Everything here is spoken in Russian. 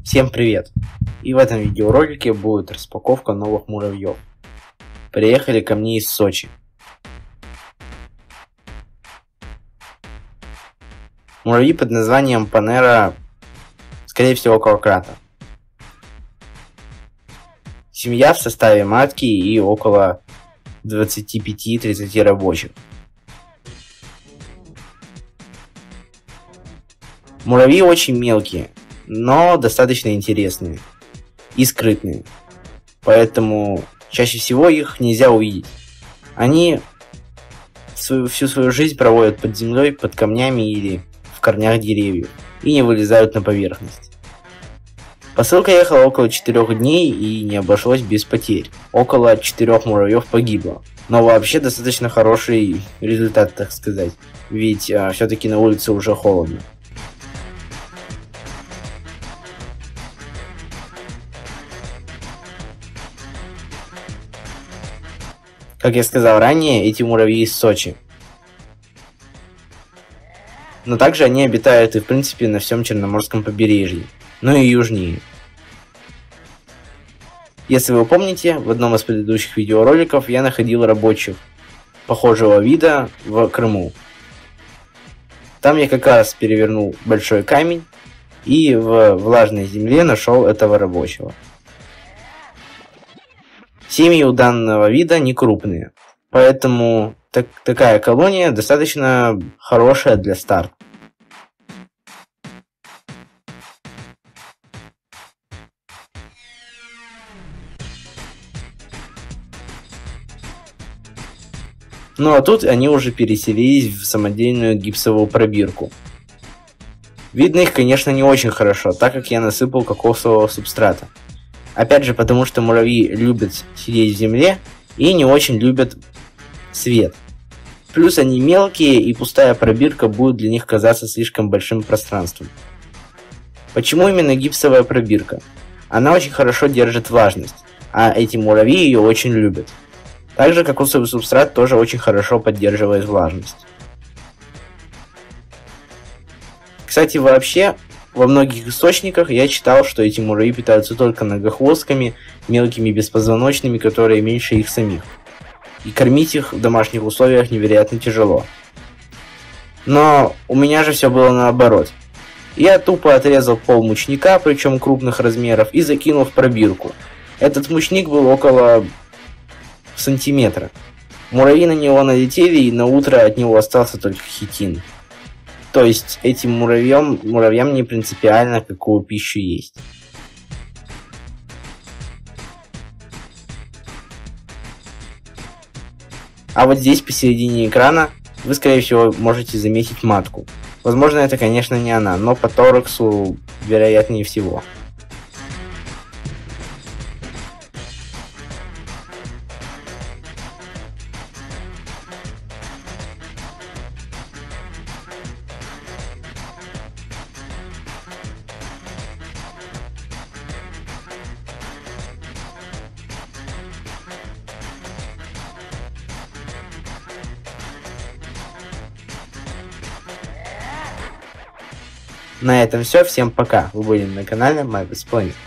Всем привет! И в этом видеоролике будет распаковка новых муравьев. Приехали ко мне из Сочи. Муравьи под названием Panera, скорее всего, квадрата. Семья в составе матки и около 25-30 рабочих. Муравьи очень мелкие, но достаточно интересные и скрытные, поэтому чаще всего их нельзя увидеть. Они всю свою жизнь проводят под землей, под камнями или в корнях деревьев и не вылезают на поверхность. Посылка ехала около 4 дней и не обошлось без потерь. Около 4 муравьев погибло. Но вообще достаточно хороший результат, так сказать, ведь все-таки на улице уже холодно. Как я сказал ранее, эти муравьи из Сочи. Но также они обитают и в принципе на всем Черноморском побережье, но и южнее. Если вы помните, в одном из предыдущих видеороликов я находил рабочих похожего вида в Крыму. Там я как раз перевернул большой камень и в влажной земле нашел этого рабочего. Семьи у данного вида не крупные, поэтому такая колония достаточно хорошая для старта. Ну а тут они уже переселились в самодельную гипсовую пробирку. Видно их, конечно, не очень хорошо, так как я насыпал кокосового субстрата. Опять же, потому что муравьи любят сидеть в земле и не очень любят свет. Плюс они мелкие, и пустая пробирка будет для них казаться слишком большим пространством. Почему именно гипсовая пробирка? Она очень хорошо держит влажность, а эти муравьи ее очень любят. Также кокосовый субстрат тоже очень хорошо поддерживает влажность. Кстати, вообще, во многих источниках я читал, что эти муравьи питаются только многохвостками, мелкими беспозвоночными, которые меньше их самих. И кормить их в домашних условиях невероятно тяжело. Но у меня же все было наоборот. Я тупо отрезал пол мучника, причем крупных размеров, и закинул в пробирку. Этот мучник был около сантиметра. Муравьи на него налетели, и на утро от него остался только хитин. То есть этим муравьям не принципиально, какую пищу есть. А вот здесь посередине экрана вы, скорее всего, можете заметить матку. Возможно, это, конечно, не она, но по тораксу вероятнее всего. На этом все, всем пока. Вы были на канале My Best Planet.